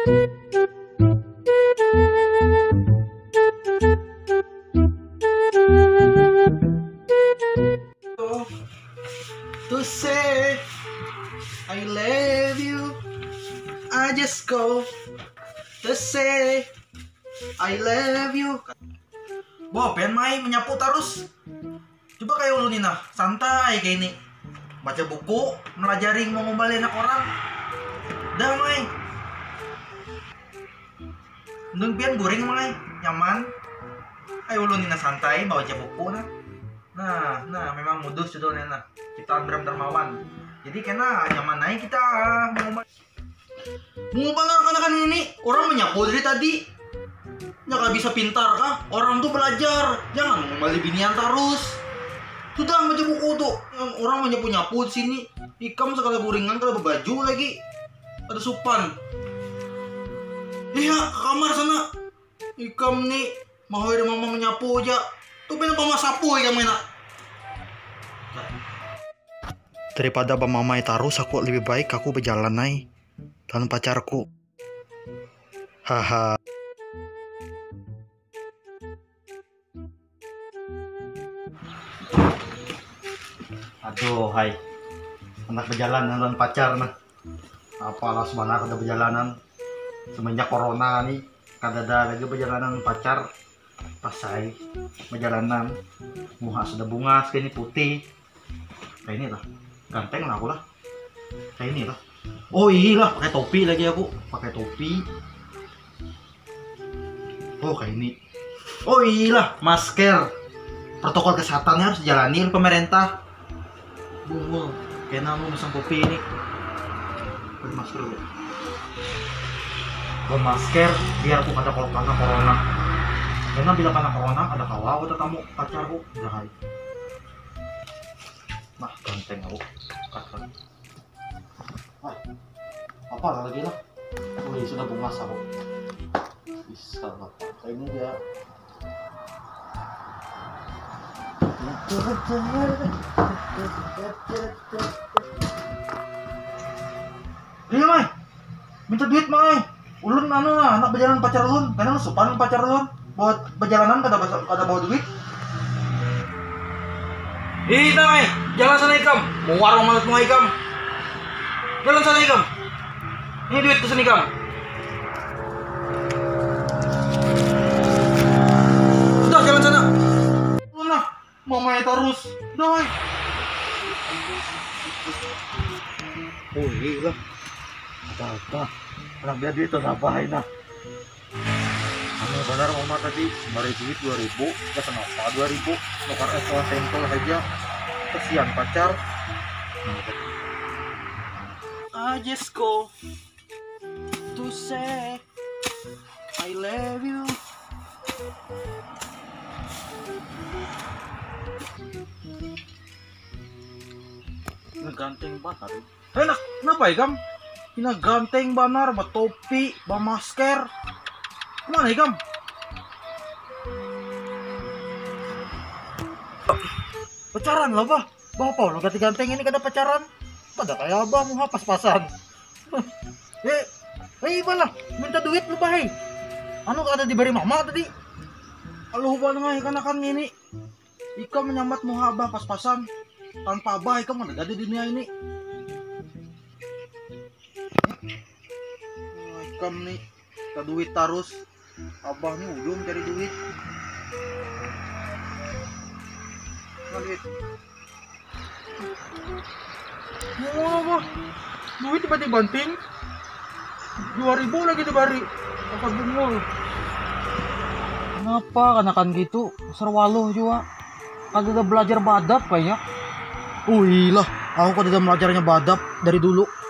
To say I love you, I just go to say I love you. Wah, pengen main menyapu terus. Coba kayak lu Nina, santai kayak ini. Baca buku, melajari mau ngombalin anak orang. Damai. Nung pian goreng mai, nyaman. Ayo lu Nina santai, baca buku nah. Nah, memang modus sudah Nina. Kita Bram Dermawan. Jadi kena nyaman naik kita mau anak-anak ini orang menyapu dari tadi. Nggak bisa pintar kah? Orang tuh belajar, jangan ngomali binian terus. Sudah baca buku tuh. Orang menyapu-nyapu di sini. Ikam sekali gorengan kalau baju lagi. Ada supan. Iya, ke kamar sana. Ikam nih mau ada mama menyapu aja. Tuh pengen mama sapu ya enak. Daripada bamamai terus, aku lebih baik aku berjalan naik dan pacarku. Haha. Aduh, hai. Anak berjalan dengan pacar nah. Apalah sebenarnya ada perjalanan semenjak corona nih, kada ada lagi perjalanan pacar. Pas saya perjalanan muha sudah bunga segini putih. Kayak ini lah. Ganteng lah aku lah. Kayak ini lah. Oh iya, pakai topi lagi aku. Pakai topi. Oh kayak ini. Oh iya, masker. Protokol kesehatannya harus dijalanin pemerintah. Bung, kayak namu masang topi ini. Pakai masker dulu. Pakai masker biar aku kada kena corona. Karena bila kena corona ada kawal atau tamu pacarku. Bahaya. Nah, ganteng aku. Apa lagi lah? Oh iya, sudah bungas aku. Bisa lah. Kayak ini dia. Iya Mai, minta duit Mai. Ulun anak berjalan pacar ulun. Karena lu sopan pacar ulun. Buat perjalanan kada bawa duit. Ih, Mai, jalan sana Ikam. Mau warung malas mau Ikam. Jalan sana Ikam. Ini duit ke sini Ikam. Sudah jalan sana. Mana? Mau main terus. Doi. Oh iya. Apa? Orang biar duit tuh ngapain nah? Anu benar mama tadi kemarin duit 2000, ya kenapa 2000? Nukar es kelas sampel aja. Kesian pacar. I just go to say I love you. Ganteng banget. Enak, kenapa ya Kam? Ini ganteng banar, topi, masker. Kemana ya Kam? Pacaran lah bah. Bapak lo ganti ganteng ini kada pacaran. Pada kayak abah mau pas-pasan. Ibalah, minta duit lu bah. Anu kada diberi mama tadi. Aluh banget ikan ini. Ika menyambat mau abah pas-pasan. Tanpa abah Ika mana ada di dunia ini. Ikam nih, kita duit terus. Abah nih belum cari duit. Duit. Mau apa? Duit tiba-tiba banting. 2000 lagi dibari. Apa bungul? Kenapa kanakan gitu? Serwaluh juga. Kagak belajar badap kayaknya. Lah, aku kan udah belajarnya badap dari dulu.